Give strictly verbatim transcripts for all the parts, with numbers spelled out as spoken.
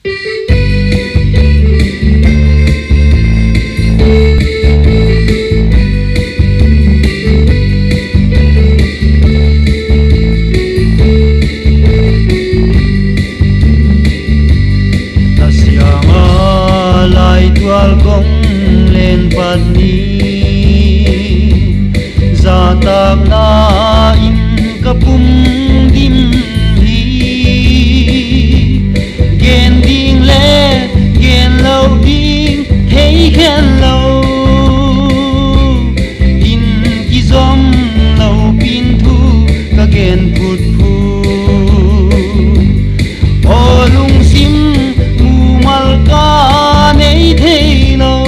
tak na in kapum dim hi gen ding le gen lo ding hey gen lo in ki zom lo pin thu ka gen put phu o lung sim mu mal ka nei thei lo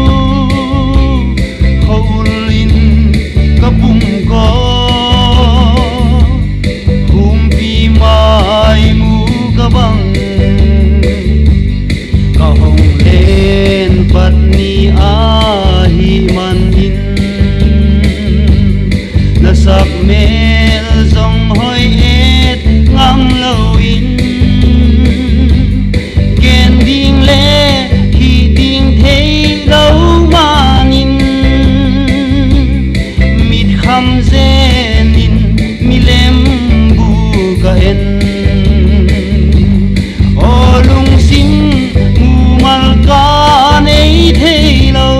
sắc mel dòng hoi et ngang lâu in gen ding le hi ding thấy lâu mà in mit kham zen in mi lem bu ka en o lung sim mu mal ka nei thấy lâu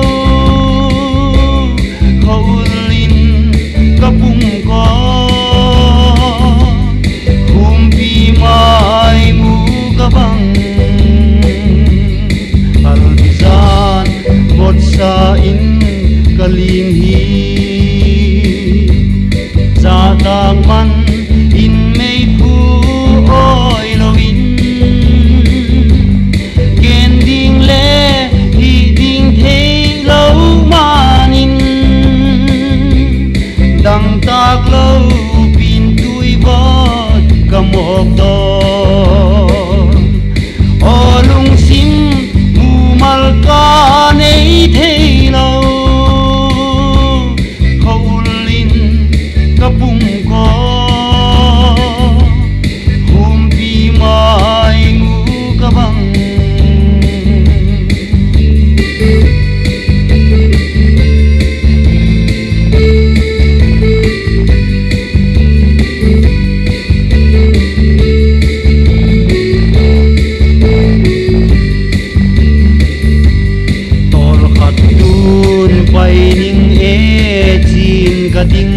sa in kaling hi za tang man in mei pu oi lo in gen ding le hi ding thei lo man in dang tak lo pin tui vot kamok do o lung sim mu mal ka nei thei lo khâu linh kapung ko hum pi mai ngu ka bang pai ning e chin ka ding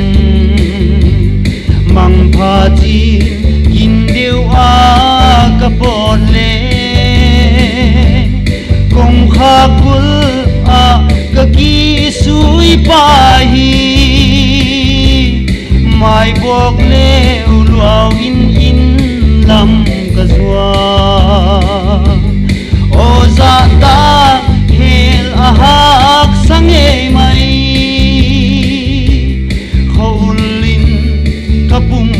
mang pha chi in deu a ka pon le kong kha kul a ka ki sui pa hi mai bok le luau in in lam ka zua o za ta hel a hak sang e mai khâu linh kapum